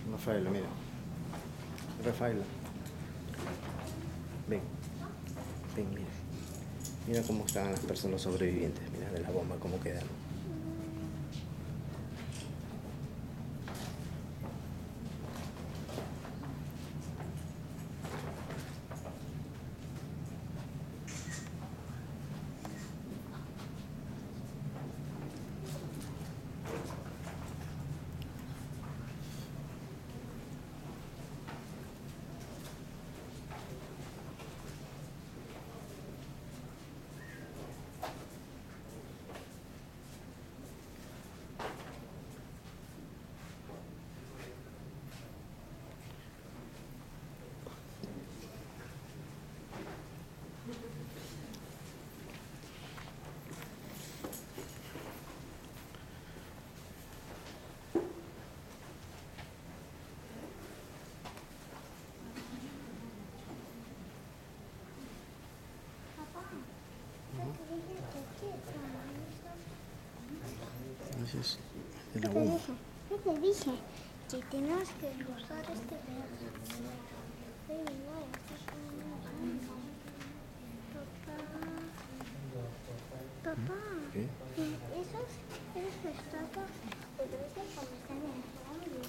Rafaela, mira. Rafaela. Ven. Ven, mira. Mira cómo están las personas sobrevivientes. Mira de la bomba cómo quedaron. Gracias. De la bomba. ¿Qué te dije? Que tenías que cruzar este pedazo. Papá, ¿Qué? esas estatuas, pero esas como están en el fondo.